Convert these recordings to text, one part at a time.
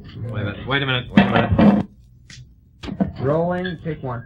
Wait a minute. Rolling, pick one.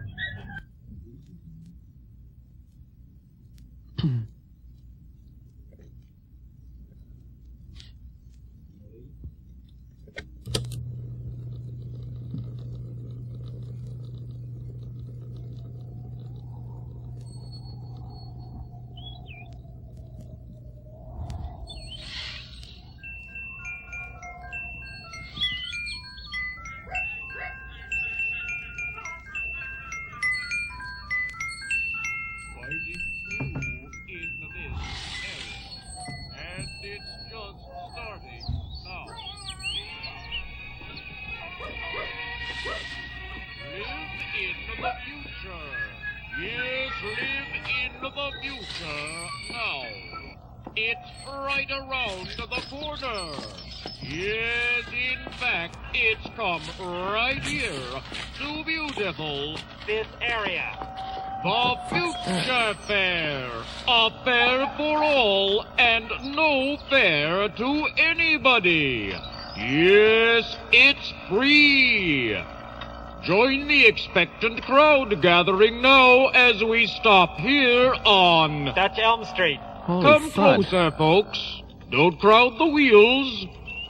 This area. The Future Fair. A fair for all and no fair to anybody. Yes, it's free. Join the expectant crowd gathering now as we stop here on... That's Elm Street. Come closer, folks. Don't crowd the wheels.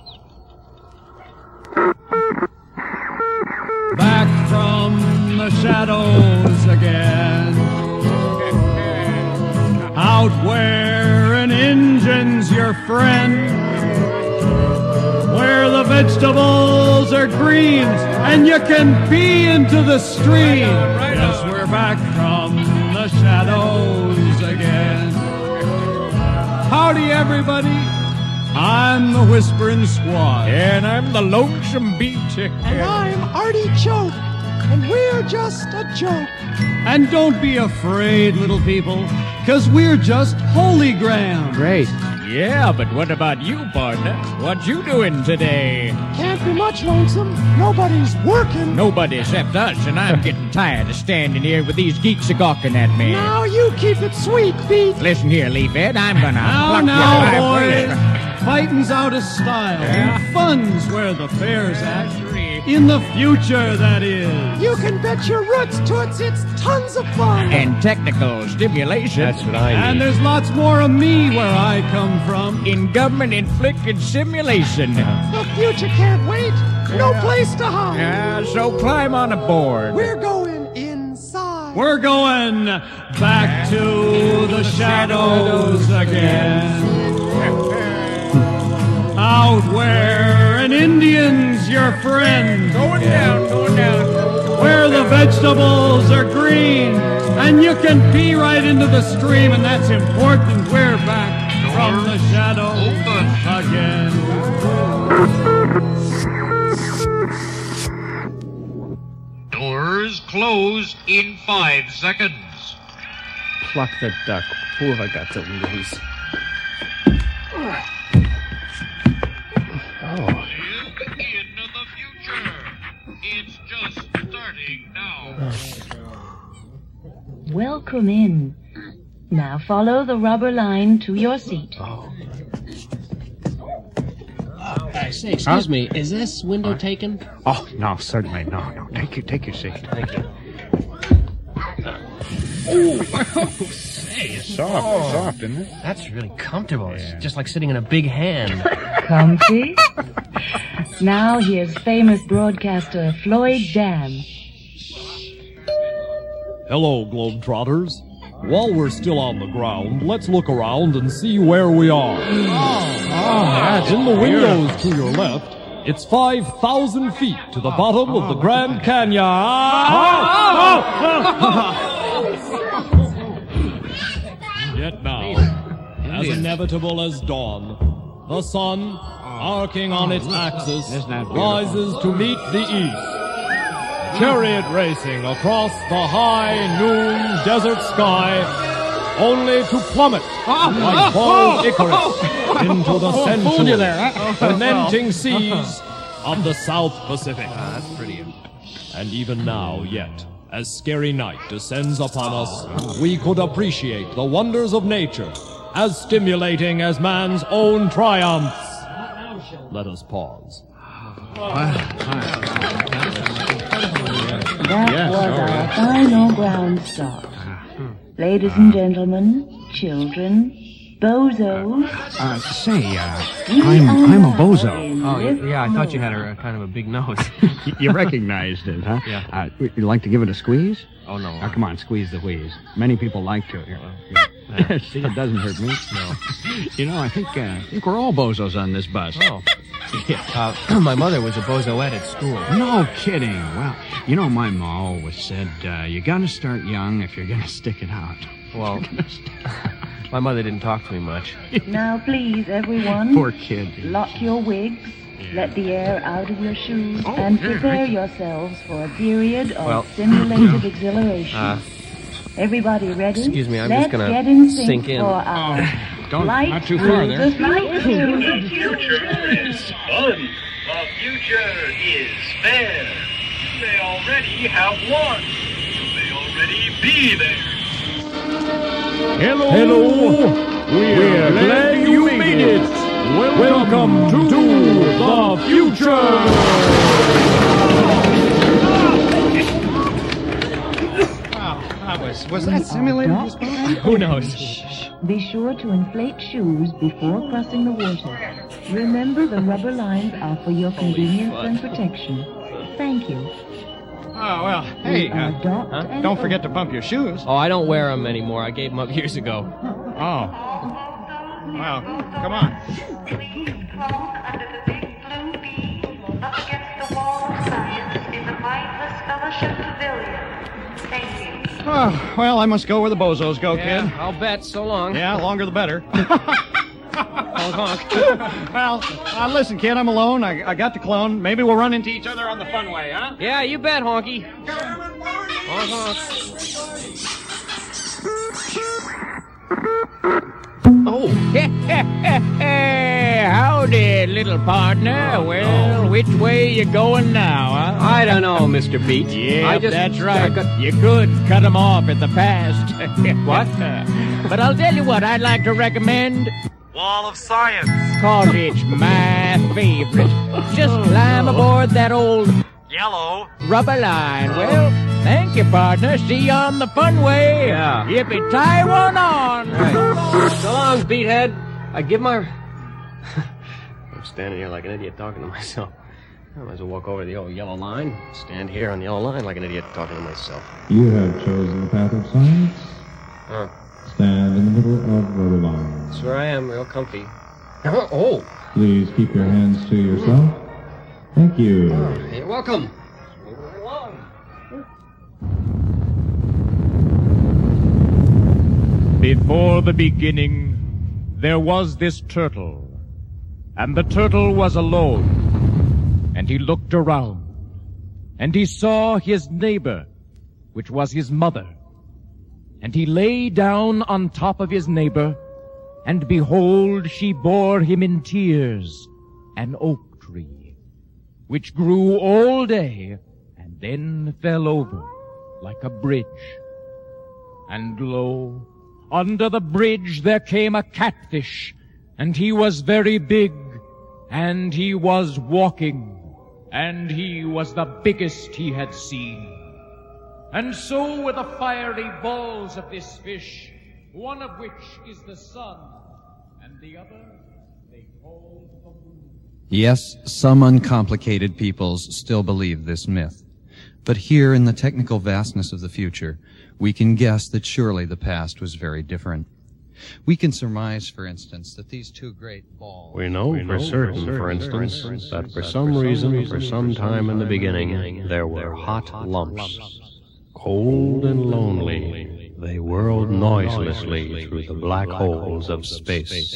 Back from the shadows again, out where an engine's your friend, where the vegetables are green and you can pee into the stream. Yes, we're back from the shadows again. Howdy, everybody. I'm the Whispering Squad. And I'm the Lonesome Beach. And I'm Artichoke. And we're just a joke. And don't be afraid, little people, 'cause we're just holograms. Great. Yeah, but what about you, partner? What you doing today? Can't be much, Lonesome. Nobody's working. Nobody except us, and I'm getting tired of standing here with these geeks a-gawking at me. Now you keep it sweet, Pete. Listen here, Leafhead, I'm gonna pluck Now, your boys. Fighting's out of style. Yeah. And fun's where the fair's at. In the future, that is. You can bet your roots, Toots. It's tons of fun. And technical stimulation. That's what I need. And there's lots more of me where I come from. In government-inflicted simulation. The future can't wait. No place to hide. So climb on aboard. We're going inside. We're going back to the shadows again. Out where an Indian's your friend. Going down. Where the vegetables are green and you can pee right into the stream, and that's important. We're back from the shadows again. Doors closed in 5 seconds. Pluck the duck. Who have I got to lose? Live in the future. It's just starting now. Welcome in. Now follow the rubber line to your seat. Say, excuse me, is this window taken? Oh, no, certainly. No. Take your seat. Thank you. Hey, it's soft, isn't it? That's really comfortable. It's just like sitting in a big hand. Comfy? Now here's famous broadcaster Floyd Dam. Hello, Globetrotters. While we're still on the ground, let's look around and see where we are. In the windows to your left, it's 5,000 feet to the bottom of the Grand Canyon. Yet now, as inevitable as dawn, the sun, arcing on its axis, rises to meet the east. Chariot racing across the high noon desert sky, only to plummet like bald Icarus into the central, fermenting seas of the South Pacific. That's pretty. And even now, yet, as scary night descends upon us, we could appreciate the wonders of nature, as stimulating as man's own triumphs. Let us pause. That was our final ground stop. Ladies and gentlemen, children, bozos. I'm a bozo. Oh, yeah, I thought you had a kind of a big nose. You recognized it, huh? Yeah. You'd like to give it a squeeze? Oh, no. Oh, come on, squeeze the wheeze. Many people like to. See, it doesn't hurt me. No. You know, I think we're all bozos on this bus. Oh. Yeah. My mother was a bozoette at school. No kidding. Well, you know, my ma always said, you gotta start young if you're gonna stick it out. Well, my mother didn't talk to me much. Now, please, everyone. Poor kid. Lock your wigs, let the air out of your shoes, and prepare yourselves for a period of simulated exhilaration. Everybody ready? Excuse me, I'm Let's just gonna get in sync sink in. For our Not too far there. The future is fun. The future is fair. You may already have won. You may already be there. Hello. We're glad you made it. Welcome to the future. Was that simulated? Who knows? Be sure to inflate shoes before crossing the water. Remember, the rubber lines are for your convenience and protection. Thank you. Oh, well, hey, don't forget to pump your shoes. Oh, I don't wear them anymore. I gave them up years ago. Oh. Well, come on. Oh, well, I must go where the bozos go, kid. I'll bet. So long. Yeah, longer the better. Honk, honk. Well, listen, kid, I'm alone. I got the clone. Maybe we'll run into each other on the funway, huh? Yeah, you bet, Honky. Honk, honk. Oh. Howdy, little partner. Well, which way you going now, huh? I don't know, Mr. Beat. Yeah, that's right. You could cut them off at the past. What? But I'll tell you what I'd like to recommend. Wall of Science. Cause it's my favorite. Just climb aboard that old Yellow. rubber line. Well, thank you, partner. See you on the funway. Yeah. Yippee, tie one on. Right. So long, Beathead. I give my... I'm standing here like an idiot talking to myself. I might as well walk over to the old yellow line. Stand here on the yellow line like an idiot talking to myself. You have chosen the path of science. Huh. Stand in the middle of rubber lines. That's where I am, real comfy. Oh! Please keep your hands to yourself. Thank you. You're welcome. Before the beginning, there was this turtle, and the turtle was alone, and he looked around, and he saw his neighbor, which was his mother, and he lay down on top of his neighbor, and behold, she bore him in tears an oak tree, which grew all day, and then fell over like a bridge. And lo, under the bridge there came a catfish, and he was very big, and he was walking, and he was the biggest he had seen. And so were the fiery balls of this fish, one of which is the sun, and the other they called the moon. Yes, some uncomplicated peoples still believe this myth. But here in the technical vastness of the future, we can guess that surely the past was very different. We can surmise, for instance, that these two great balls... We know for certain, for instance, that for some reason, for some time in the beginning, there were hot lumps. Cold and lonely, they whirled noiselessly through the black holes of space.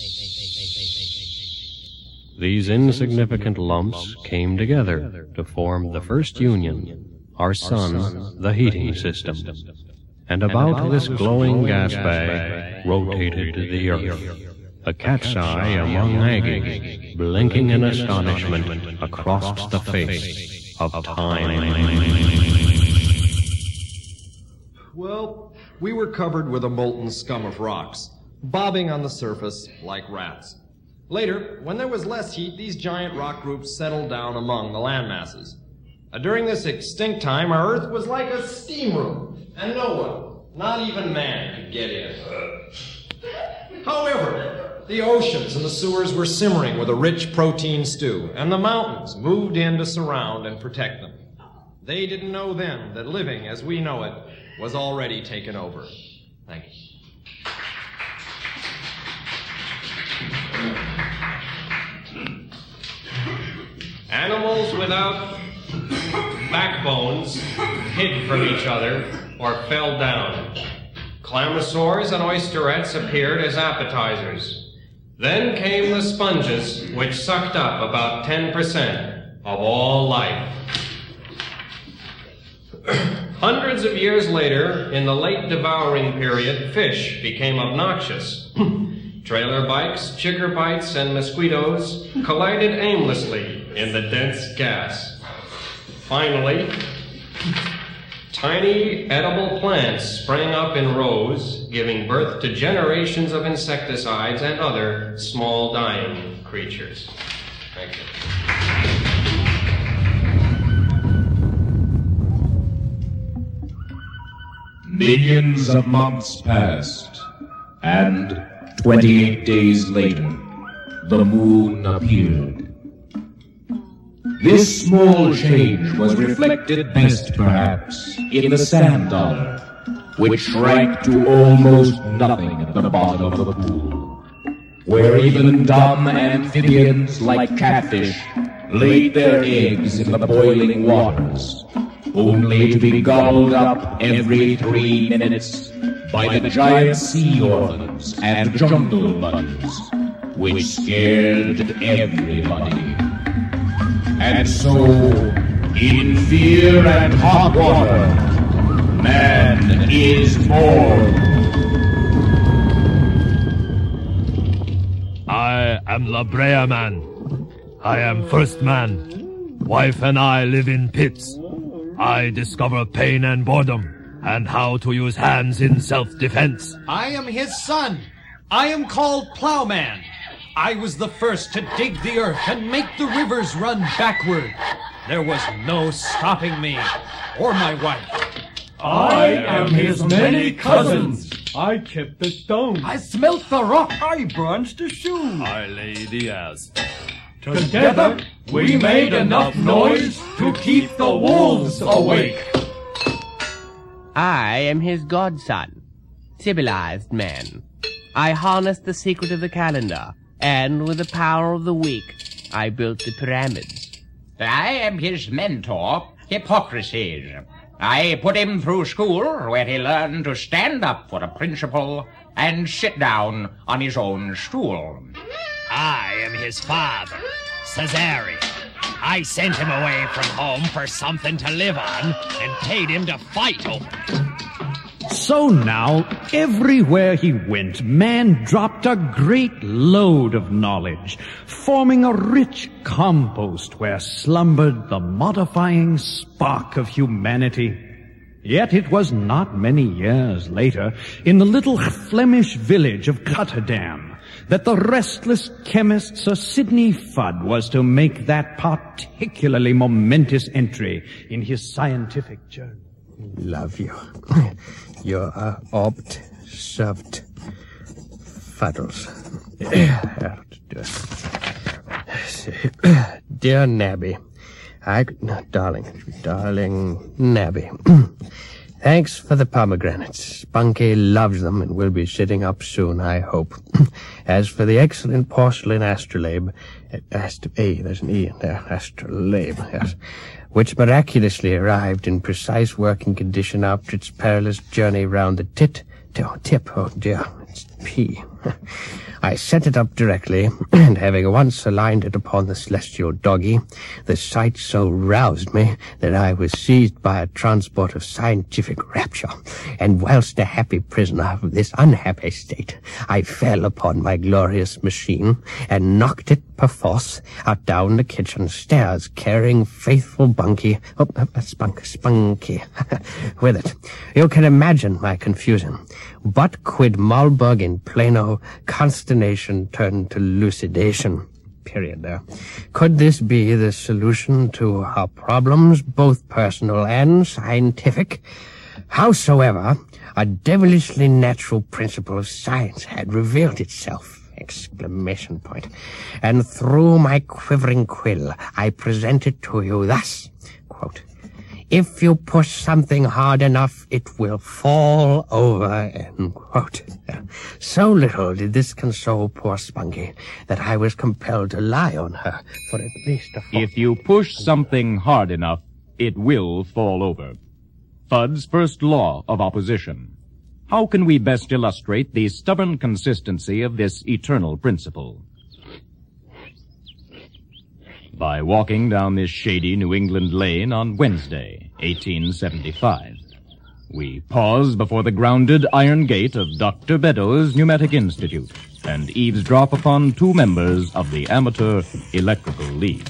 These insignificant lumps came together to form the first union, our sun, the heating system. And about this glowing gas bag rotated the Earth, a cat's eye among aggies, blinking in astonishment across the face of time. Well, we were covered with a molten scum of rocks, bobbing on the surface like rats. Later, when there was less heat, these giant rock groups settled down among the landmasses. During this extinct time, our Earth was like a steam room, and no one, not even man, could get in. However, the oceans and the sewers were simmering with a rich protein stew, and the mountains moved in to surround and protect them. They didn't know then that living as we know it was already taken over. Thank you. Animals without backbones hid from each other or fell down. Clamosaurs and oysterettes appeared as appetizers. Then came the sponges, which sucked up about 10% of all life. Hundreds of years later, in the late devouring period, fish became obnoxious. Trailer bikes, chigger bites, and mosquitoes collided aimlessly in the dense gas. Finally, tiny edible plants sprang up in rows, giving birth to generations of insecticides and other small dying creatures. Thank you. Millions of months passed, and 28 days later, the moon appeared. This small change was reflected best, perhaps, in the sand dollar, which shrank to almost nothing at the bottom of the pool, where even dumb amphibians like catfish laid their eggs in the boiling waters, only to be gobbled up every 3 minutes by the giant sea orphans and jungle bunnies, which scared everybody. And so, in fear and hot water, man is born. I am La Brea Man. I am first man. Wife and I live in pits. I discover pain and boredom, and how to use hands in self-defense. I am his son. I am called Plowman. I was the first to dig the earth and make the rivers run backward. There was no stopping me, or my wife. I am his many cousins. I kept the stone. I smelt the rock. I branched the shoe. I lay the ass. Together, we made enough noise to keep the wolves awake. I am his godson, civilized man. I harnessed the secret of the calendar, and with the power of the week, I built the pyramids. I am his mentor, Hippocrates. I put him through school, where he learned to stand up for a principle and sit down on his own stool. I am his father, Caesarion. I sent him away from home for something to live on and paid him to fight over it. So now, everywhere he went, man dropped a great load of knowledge, forming a rich compost where slumbered the modifying spark of humanity. Yet it was not many years later, in the little Flemish village of Rotterdam, that the restless chemist Sir Sidney Fudd was to make that particularly momentous entry in his scientific journal. Love you. You're opt-shoved fuddles. Dear Nabby, darling Nabby, thanks for the pomegranates. Spunky loves them and will be sitting up soon, I hope. As for the excellent porcelain astrolabe, there's an E in there, astrolabe, yes, which miraculously arrived in precise working condition after its perilous journey round the tip, oh dear, it's P. I set it up directly, and having once aligned it upon the celestial doggy, the sight so roused me that I was seized by a transport of scientific rapture, and whilst a happy prisoner of this unhappy state, I fell upon my glorious machine, and knocked it perforce, out down the kitchen stairs, carrying faithful Spunky with it. You can imagine my confusion. But quid Malberg in plano, consternation turned to lucidation. Period there. Could this be the solution to our problems, both personal and scientific? Howsoever, a devilishly natural principle of science had revealed itself! Exclamation point. And through my quivering quill, I present it to you thus, quote, if you push something hard enough, it will fall over, end quote. So little did this console poor Spunky that I was compelled to lie on her for at least a fortnight. If you push something hard enough, it will fall over. Fudd's first law of opposition. How can we best illustrate the stubborn consistency of this eternal principle? By walking down this shady New England lane on Wednesday, 1875. We pause before the grounded iron gate of Dr. Beddoes Pneumatic Institute and eavesdrop upon two members of the Amateur Electrical League.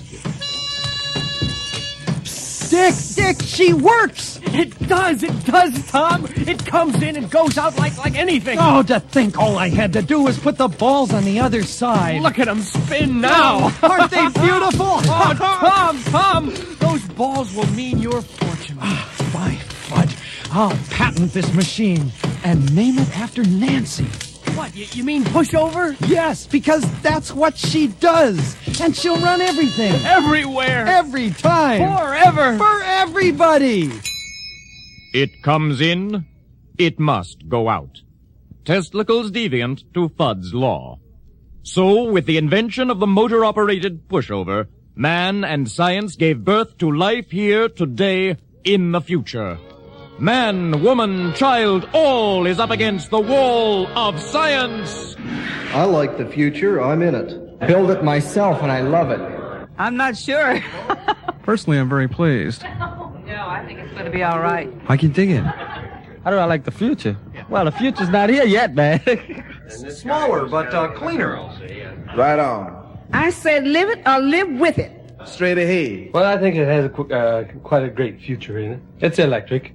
Dick, she works! It does, Tom. It comes in and goes out like anything. Oh, to think all I had to do was put the balls on the other side. Look at them spin now. Aren't they beautiful? Oh, Tom, those balls will mean your fortune. By Fudd, I'll patent this machine and name it after Nancy. What, you mean pushover? Yes, because that's what she does. And she'll run everything. Everywhere. Every time. Forever. For everybody. It comes in, it must go out. Testicles deviant to Fudd's law. So, with the invention of the motor-operated pushover, man and science gave birth to life here, today, in the future. Man, woman, child, all is up against the wall of science. I like the future. I'm in it. Build it myself and I love it. I'm not sure. Personally, I'm very pleased. No, I think it's going to be all right. I can dig it. How do I like the future? Well, the future's not here yet, man. It's smaller, but cleaner. Right on. I said live it or live with it. Straight ahead. Well, I think it has quite a great future in it. It's electric.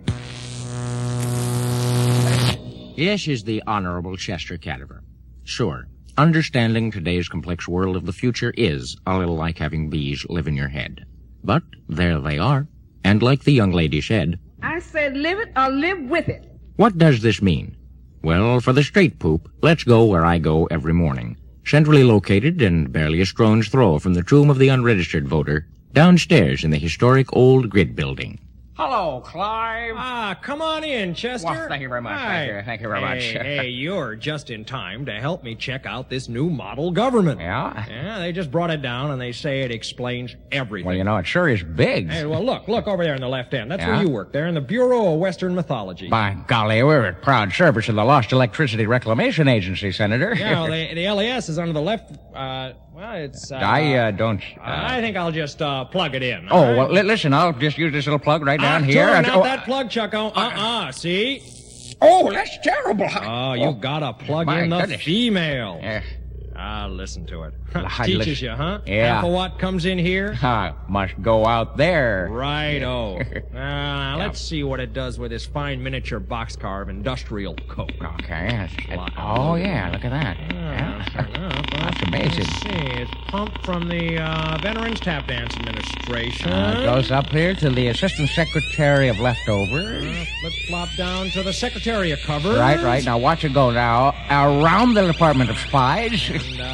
Yes, is the Honorable Chester Cadaver. Sure, understanding today's complex world of the future is a little like having bees live in your head. But there they are. And like the young lady said, I said live it or live with it. what does this mean? Well, for the straight poop, let's go where I go every morning. Centrally located and barely a stone's throw from the tomb of the unregistered voter, downstairs in the historic old grid building. Hello, Clive. Come on in, Chester. Well, thank you very much. Thank you very much. Hey, you're just in time to help me check out this new model government. Yeah? Yeah, they just brought it down, and they say it explains everything. Well, you know, it sure is big. Hey, well, look over there in the left end. That's Yeah? where you work, there in the Bureau of Western Mythology. By golly, we're at proud service of the Lost Electricity Reclamation Agency, Senator. Yeah, well, the LES is under the left, it's... I don't... I think I'll just plug it in. Oh, all right? well, listen, I'll just use this little plug right down here. Not that plug, Chucko. See? Oh, that's terrible. Oh, you gotta plug in the goodness. female. Yeah. Listen to it. I Teaches listen- you, huh? Yeah. Half of what comes in here? Must go out there. Righto. Let's see what it does with this fine miniature boxcar of industrial coke. Okay. Oh, yeah, look at that. That's amazing. Let's see. It's pumped from the Veterans Tap Dance Administration. It goes up here to the Assistant Secretary of Leftovers. Flip-flop down to the Secretary of Cover. Right. Now watch it go now. Around the Department of Spies.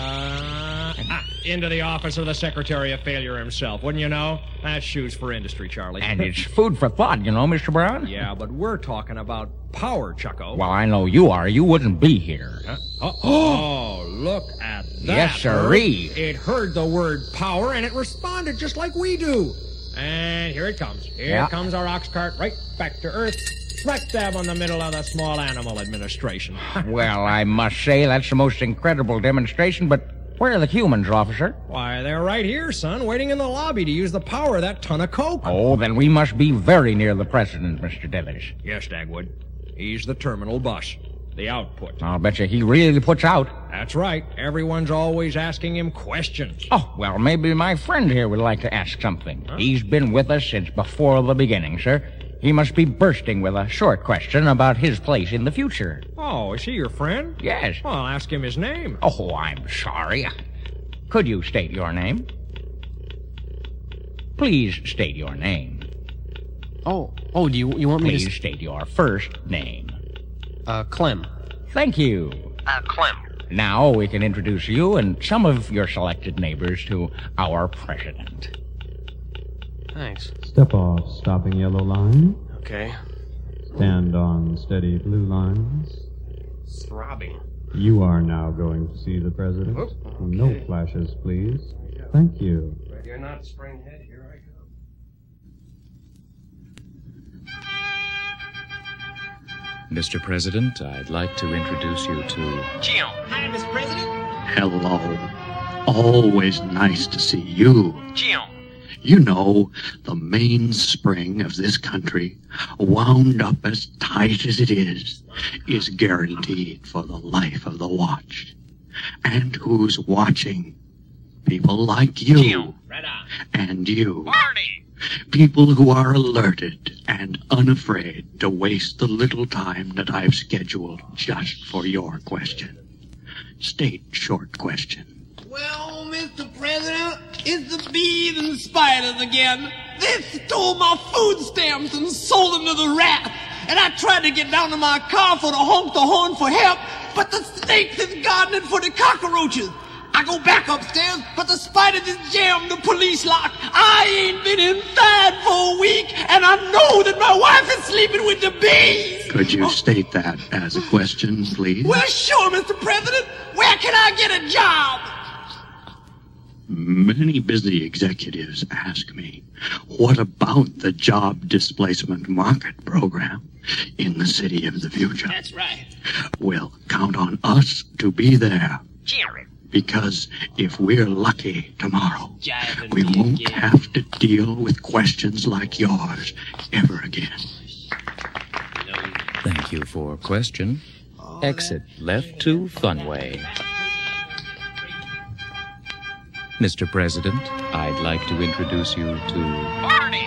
Into the office of the Secretary of Failure himself. Wouldn't you know? That's shoes for industry, Charlie. And it's food for thought, you know, Mr. Brown? Yeah, but we're talking about power, Chucko. Well, I know you are. You wouldn't be here. Oh, look at that. Yes, sirree. It heard the word power, and it responded just like we do. And here it comes. Here comes our ox cart right back to Earth. Smack dab on the middle of the Small Animal Administration. Well, I must say that's the most incredible demonstration, but where are the humans, officer? Why, they're right here, son, waiting in the lobby to use the power of that ton of coke. Oh, then we must be very near the president, Mr. Dillers. Yes, Dagwood. He's the terminal bus. the output. I'll bet you he really puts out. That's right. Everyone's always asking him questions. Oh, well, maybe my friend here would like to ask something. Huh? He's been with us since before the beginning, sir. He must be bursting with a short question about his place in the future. Oh, is he your friend? Yes. Well, I'll ask him his name. Oh, I'm sorry. Could you state your name? Please state your name. Oh, do you want me to... Please state your first name. Clem. Thank you. Clem. Now we can introduce you and some of your selected neighbors to our president. Thanks. Step off stopping yellow line. Okay. Stand on steady blue lines. Throbbing. You are now going to see the president. Oh, okay. No flashes, please. Thank you. You're not spring head. Here I come. Mr. President, I'd like to introduce you to... Gio. Hi, Mr. President. Hello. Always nice to see you. Gio. You know, the mainspring of this country, wound up as tight as it is guaranteed for the life of the watch. And who's watching? People like you. Gio. Right on. And you. Barney. People who are alerted and unafraid to waste the little time that I've scheduled just for your question. State short question. Well, Mr. President, it's the bees and the spiders again. They stole my food stamps and sold them to the rats. And I tried to get down to my car for to honk the horn for help, but the snakes is guarding it for the cockroaches. I go back upstairs, but the spiders is jammed the police lock. I ain't been inside for a week, and I know that my wife is sleeping with the bees. Could you state that as a question, please? Well, sure, Mr. President. Where can I get a job? Many busy executives ask me, what about the job displacement market program in the city of the future? That's right. Well, count on us to be there. Jerry. Because if we're lucky tomorrow, we won't have to deal with questions like yours ever again. Thank you for question. Exit left to Funway. Mr. President, I'd like to introduce you to... Barney!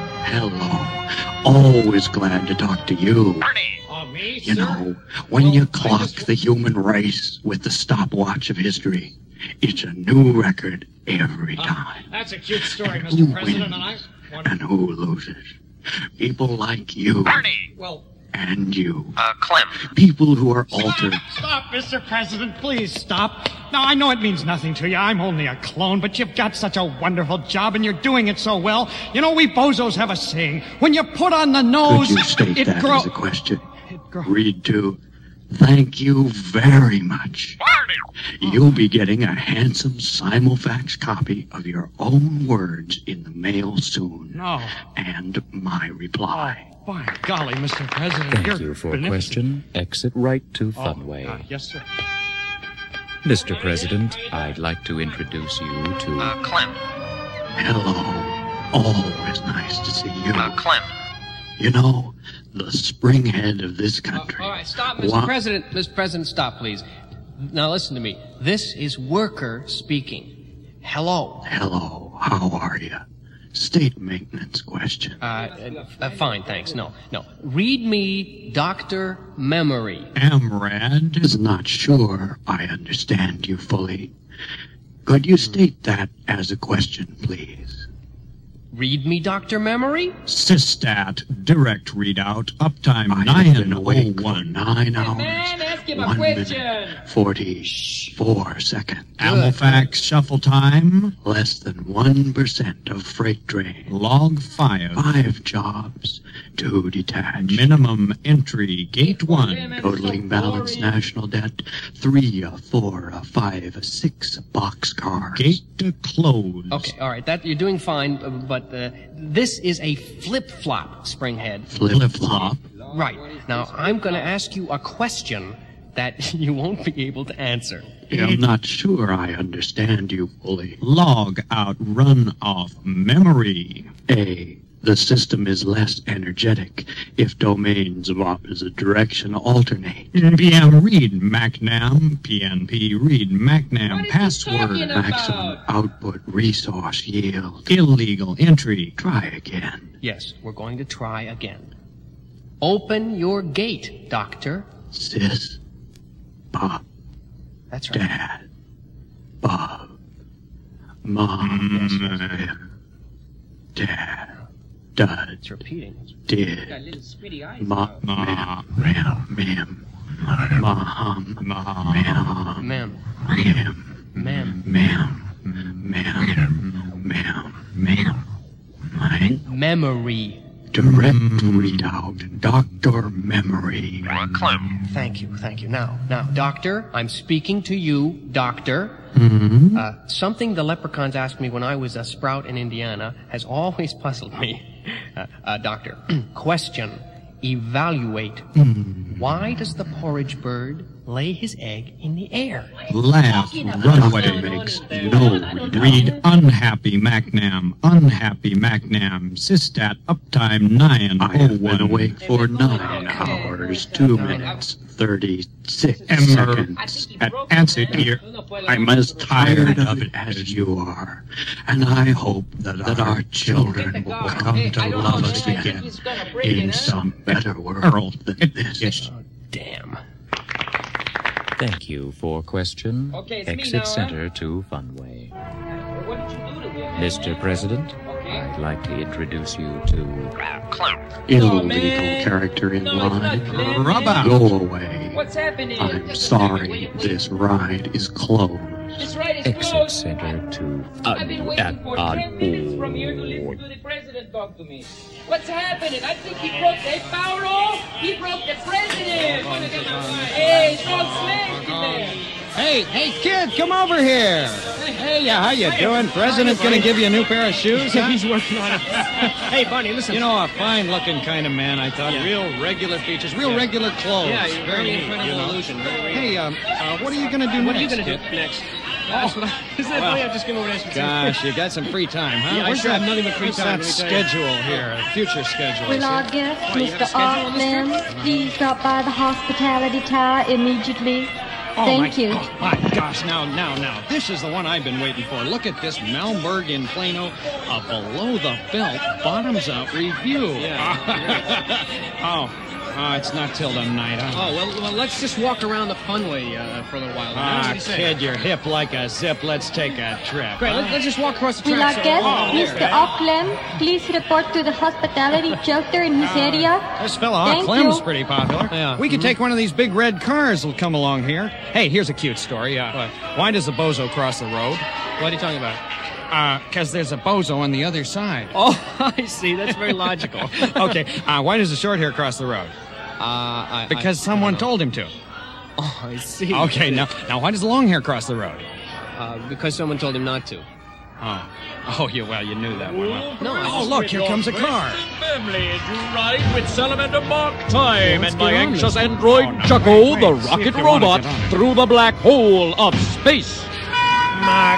Hello. Always glad to talk to you. Barney! Me, you know, when you clock the human race with the stopwatch of history, it's a new record every time. That's a cute story, and Mr. President, and who loses? People like you. Barney! Well... And you. Clem. People who are altered. Stop, Mr. President, please stop. Now, I know it means nothing to you. I'm only a clone, but you've got such a wonderful job and you're doing it so well. You know, we bozos have a saying. When you put on the nose, Could you state it that grows. as a question? Read to, thank you very much. Barney! You'll be getting a handsome simulfax copy of your own words in the mail soon. No. And my reply. Oh, by golly, Mr. President, Thank you for question. Exit right to Funway. Yes, sir. Mr. President, I'd like to introduce you to... Clem. Hello. Always nice to see you. Clem. You know, the spring head of this country. All right, stop, Mr. President. Mr. President, stop, please. Now, listen to me. This is Worker speaking. Hello. Hello. How are you? State maintenance question. Fine, thanks. No. Read me Dr. Memory. Amrad is not sure I understand you fully. Could you state that as a question, please? Read me Dr. Memory? Systat, direct readout, uptime 9:01. 9 hours. Man, ask him a 1 question. minute, 44 seconds. Ammofax shuffle time, Less than 1% of freight train. log 5. 5 jobs, 2 detached. Minimum entry, gate 1. Totaling balance national debt, 3, a 4, a 5, a 6 boxcars. Gate to close. Okay, all right, that you're doing fine, but this is a flip-flop, Springhead. Flip-flop? Right. Now, I'm going to ask you a question that you won't be able to answer. I'm not sure I understand you fully. Log out run off memory. A The system is less energetic if domains of opposite direction alternate. PM read MacNam, PNP read MacNam password. Maximum output resource yield. Illegal entry. Try again. Yes, we're going to try again. Open your gate, Doctor. Sis. Bob. That's right. Dad. Bob. Mom. Yes. Dad. Dud. It's repeating. Did. Ma. Ma'am. Ma'am. Ma'am. Mom. Ma'am. Ma'am. Ma'am. Ma'am. Memory. Direct readout. Doctor Memory. Clem. Thank you. Now, Doctor, I'm speaking to you, Doctor. Mm-hmm. Something the leprechauns asked me when I was a sprout in Indiana has always puzzled me. Doctor, question. Evaluate. Why does the porridge bird lay his egg in the air? Laugh, runaway. Makes no read unhappy MacNam, Sistat uptime 901. I've been awake for 9 hours, 2 minutes, 36 seconds. Answer here. I'm as Tired of it as you are, and I hope that our children will come to love us again in some better world than this. Damn. Thank you for question. Exit center to Funway. Mr. President, I'd like to introduce you to Clem. Illegal character in line. Rub out. Go away. What's happening? I'm sorry, this ride is closed. This ride is Exit closed. center to I've been waiting for 10 minutes from here to listen to the president talk to me. What's happening? I think he broke the power off. He broke the president. Hey, don't smash there. Hey, kid, come over here. Hey, how you doing? President's gonna give you a new pair of shoes, huh? He's working on it. Hey, Barney, listen. You know, a fine-looking kind of man, I thought. Yeah. Real regular features, real regular clothes. Yeah, you're very incredible you know. illusion. Hey, what are you gonna do next? What are you gonna do kid? next? Isn't that funny? I'm just giving away that. Gosh, you got some free time, huh? Yeah, I sure have nothing but free time. What's that schedule here? Future schedule. Will our guest, Mr. Altman, please stop by the hospitality tower immediately? Thank you. Oh, my gosh, now. This is the one I've been waiting for. Look at this Malmberg in Plano, a below-the-belt, bottoms-out review. Yeah. Oh, it's not till the night, huh? Oh, well, let's just walk around the Funway for a little while. What do you say? Kid, you're hip like a zip. Let's take a trip. Great, let's just walk across the Will track. our guest, Mr. Auckland, please report to the hospitality shelter in his area? This fella Thank Clem's you. pretty popular. Yeah. We could take one of these big red cars that'll come along here. Hey, here's a cute story. Why does a bozo cross the road? What are you talking about? Because there's a bozo on the other side. Oh, I see. That's very logical. Okay, why does the short hair cross the road? Because someone told him to. Oh, I see. Okay, now why does the long hair cross the road? Because someone told him not to. Oh, you knew that one. Huh? No, Oh, look, here comes a car. Family to ride with Salamander Mark Time and my anxious android Chucko, the rocket robot, through the black hole of space. Mark,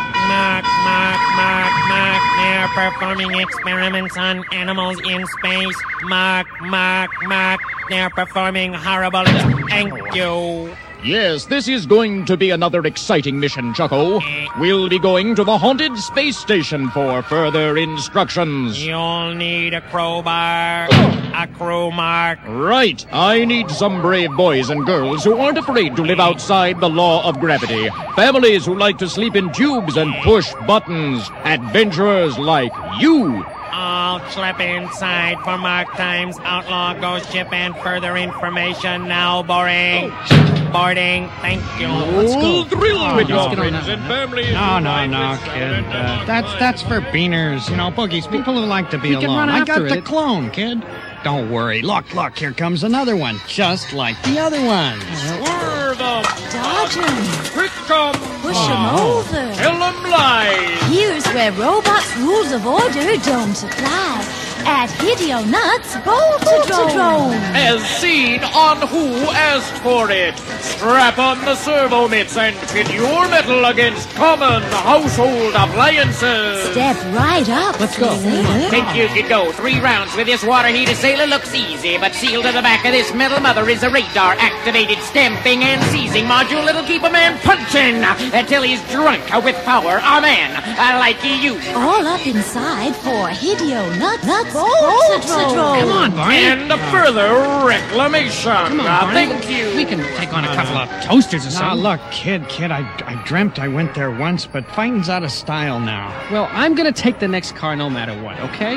they're performing experiments on animals in space. Mark, they're performing horrible. Thank you. Yes, this is going to be another exciting mission, Chucko. We'll be going to the haunted space station for further instructions. You'll need a crowbar, a crew mark. Right. I need some brave boys and girls who aren't afraid to live outside the law of gravity. Families who like to sleep in tubes and push buttons. Adventurers like you. I'll slip inside for Mark Time's Outlaw Ghost Ship and further information now. Boarding. Thank you. Let's go. Thrill with your friends and family. No, kid. That's for beaners. You know, boogies, people who like to be alone. I got the clone, kid. Don't worry. Look, here comes another one, just like the other ones. Swerve up. Dodge him. Quick come. Push him over. Tell them lies. Here's where robots' rules of order don't apply. at Hideo-Nuts Boltodrome. As seen on Who Asked For It. Strap on the servo mitts and pit your metal against common household appliances. Step right up. Let's go. Think you could go 3 rounds with this water heater, sailor? Looks easy, but sealed to the back of this metal mother is a radar-activated stamping and seizing module that'll keep a man punching until he's drunk with power. A man like you. All up inside for Hideo-Nuts Boltodrome. Come on, Barney. And a further reclamation. Come on, Barney. Thank you. We can take on a couple of toasters or something. Look, kid, I dreamt I went there once, but fighting's out of style now. Well, I'm gonna take the next car no matter what, okay?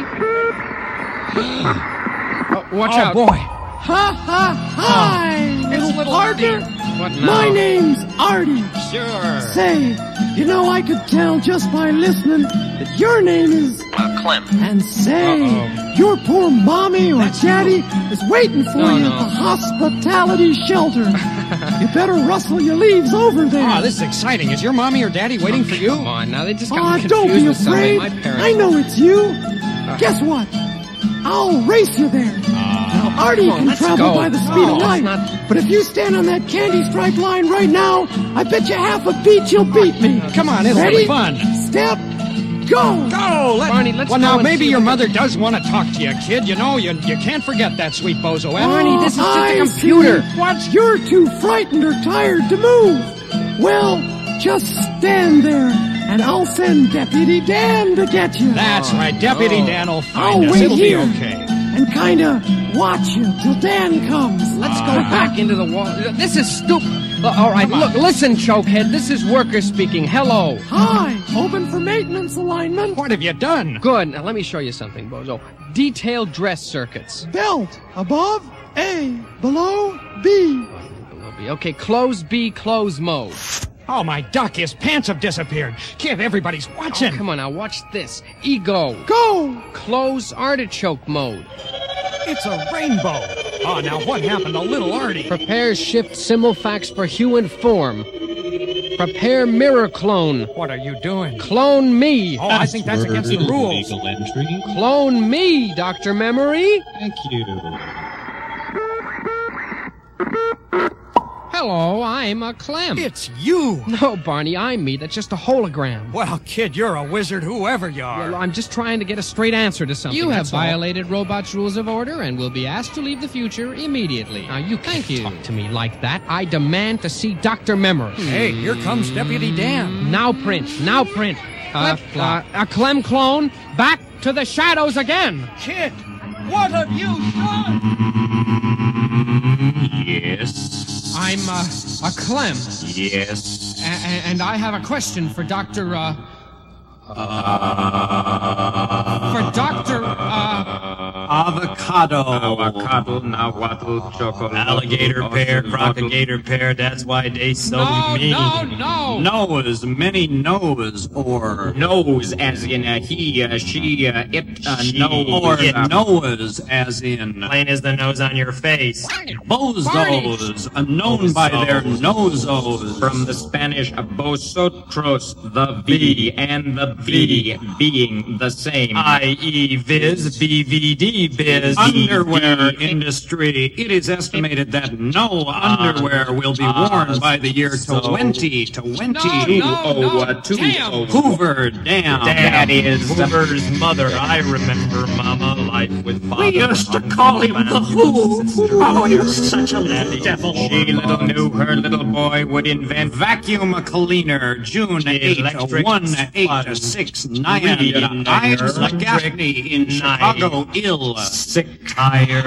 Watch out. boy. Hi! It's little Artie. What now? My name's Artie. Sure. Say, you know, I could tell just by listening that your name is... Clem. And say, your poor mommy or daddy is waiting for you at the hospitality shelter. You better rustle your leaves over there. Oh, this is exciting. Is your mommy or daddy waiting for you? Come on, now they just got me confused don't be with somebody. afraid. My parents. I know it's you. Guess what? I'll race you there. Now, Artie can travel by the speed of light, but if you stand on that candy stripe line right now, I bet you half a beat you'll beat me. Come on, it'll Ready? be fun. Step, go! Go! Barney, let's well, go now, and maybe see your what- mother does want to talk to you, kid. You know, you can't forget that sweet bozo. Barney, this is just a I computer. see. What? You're too frightened or tired to move. Well, just stand there, and I'll send Deputy Dan to get you. That's right. Deputy Dan will find I'll us. wait It'll here be okay. and kinda watch you till Dan comes. Let's go back into the wall. This is stupid. All right, look, listen, chokehead. This is worker speaking. Hello. Hi, open for maintenance alignment. What have you done? Good. Now let me show you something, bozo. Detailed dress circuits. Belt above A, below B. Below B. Okay, close B, close mode. Oh, my duck, his pants have disappeared. Kid, everybody's watching. Oh, come on now, watch this. Ego. Go! Close artichoke mode. It's a rainbow. Oh, now what happened to little Artie? Prepare shift simulfax for hue and form. Prepare mirror clone. What are you doing? Clone me. Oh, I think that's against the rules. Legal entry. Clone me, Dr. Memory. Thank you. Hello, I'm a Clem. It's you. No, Barney, I'm me. That's just a hologram. Well, kid, you're a wizard, whoever you are. Well, I'm just trying to get a straight answer to something. You have that's all. violated robots' rules of order and will be asked to leave the future immediately. Now, you can't talk to me like that. I demand to see Dr. Memory. Hey, here comes Deputy Dan. Now print. Now print. A Clem clone. Back to the shadows again. Kid, what have you done? Yes. I'm a Clem. Yes. And I have a question for Dr. For Dr. Avocado. Avocado, nahuatl, chocolate. Alligator pear, crocodile pear, that's why they so mean. No. Nose, many nose, or... Nose, as in he, she, it, no. Or nose, as in... Plain as the nose on your face. Bozos, known by their nozos. From the Spanish vosotros, the V, and the V being the same. I.e. viz, BVD biz, underwear industry. It is estimated that no underwear will be worn by the year 2020. Hoover, damn. That is Hoover's mother. I remember Mama life with Father. We used to call him the Who. Oh, he was such a little devil. She little knew her little boy would invent Vacuum cleaner, June 8, 1869. Ives McGaffney in Chicago, ill. Sick, tired,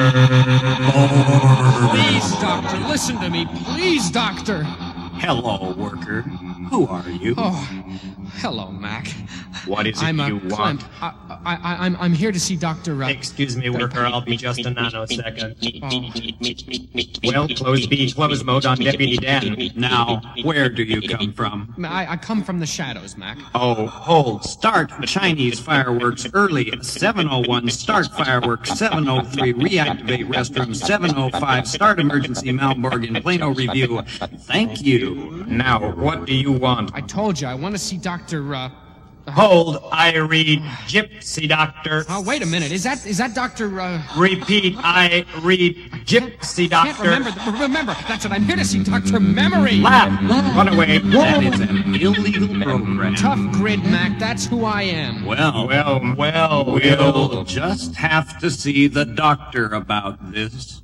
Please, Doctor, listen to me. Please, Doctor. Hello, worker. Who are you? Oh, hello, Mac. What is it I'm you want? I'm here to see Dr. Excuse me, worker. I'll be just a nanosecond. Well, close B, close mode on Deputy Dan. Now, where do you come from? I come from the shadows, Mac. Oh, hold. Start Chinese fireworks early. 7:01. Start fireworks. 7:03. Reactivate restroom. 7:05. Start emergency Malborg in Plano review. Thank you. Now, what do you want? I told you, I want to see Dr. Hold, I read gypsy doctor. Oh, wait a minute. Is that Dr. Repeat, I read gypsy doctor. I can't remember. That's what I'm here to see, Dr. Memory. Laugh. Run away. That is an illegal program. Tough grid, Mac. That's who I am. Well, we'll just have to see the doctor about this.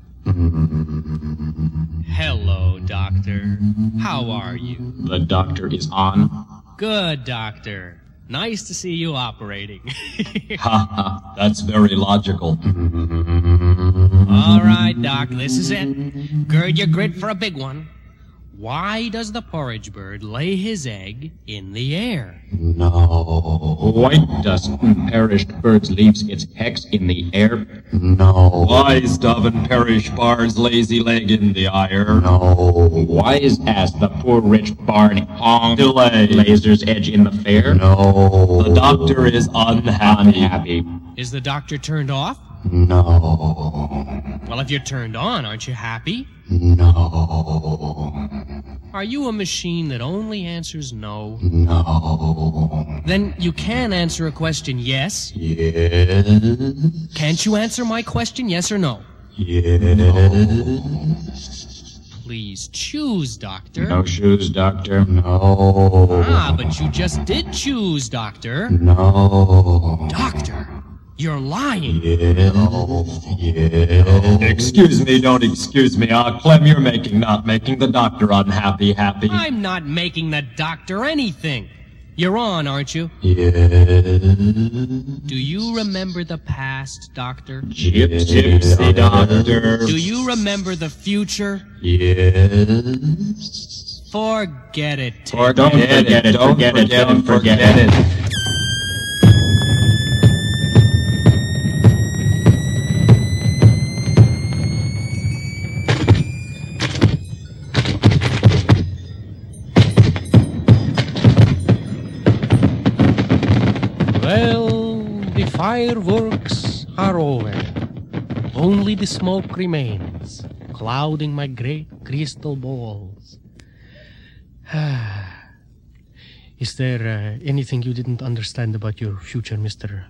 Hello, Doctor. How are you? The doctor is on. Good, Doctor. Nice to see you operating. Ha ha, that's very logical. All right, Doc, this is it. Gird your grit for a big one. Why does the porridge bird lay his egg in the air? No. White dust perished birds leaves its eggs in the air. No. Wise dove and perished bar's lazy leg in the ire. No. Wise ass the poor rich Barney on delay laser's edge in the fair. No. The doctor is unhappy. Is the doctor turned off? No. Well, if you're turned on, aren't you happy? No. Are you a machine that only answers no? No. Then you can answer a question yes? Yes. Can't you answer my question yes or no? Yes. Please choose, Doctor. No shoes, Doctor. No. Ah, but you just did choose, Doctor. No. Doctor, you're lying. Yes. Excuse me, don't excuse me. Clem, you're not making the doctor unhappy. I'm not making the doctor anything. You're on, aren't you? Yes. Do you remember the past, Doctor? Gypsy doctor. Do you remember the future? Yes. Forget it, Tim. Don't forget it. Well, the fireworks are over. Only the smoke remains, clouding my great crystal balls. Is there anything you didn't understand about your future, Mr.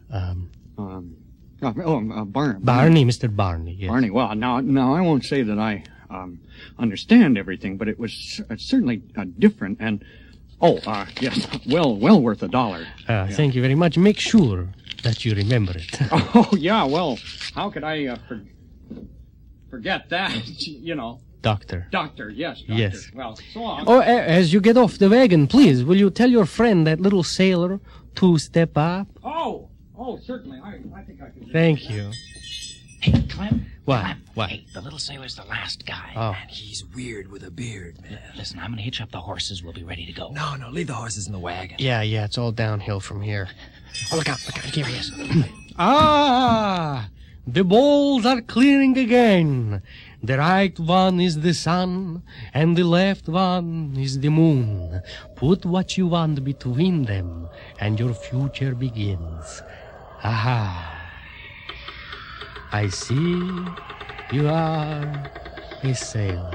Barney, Mr. Barney, yes. Barney, well, now I won't say that I understand everything, but it was certainly different and... yes, well worth $1. Thank you very much. Make sure that you remember it. Oh, yeah, well, how could I forget that, you know? Doctor. Doctor, yes, Doctor. Yes. Well, so on. Oh, as you get off the wagon, please, will you tell your friend, that little sailor, to step up? Oh, certainly. I think I can. Thank you. Hey, Clem. What? Hey, the little sailor's the last guy. Oh. And he's weird with a beard, man. Listen, I'm gonna hitch up the horses. We'll be ready to go. No, leave the horses in the wagon. Yeah, it's all downhill from here. Oh, look out, here he is. The balls are clearing again. The right one is the sun, and the left one is the moon. Put what you want between them, and your future begins. Aha. I see you are a sailor.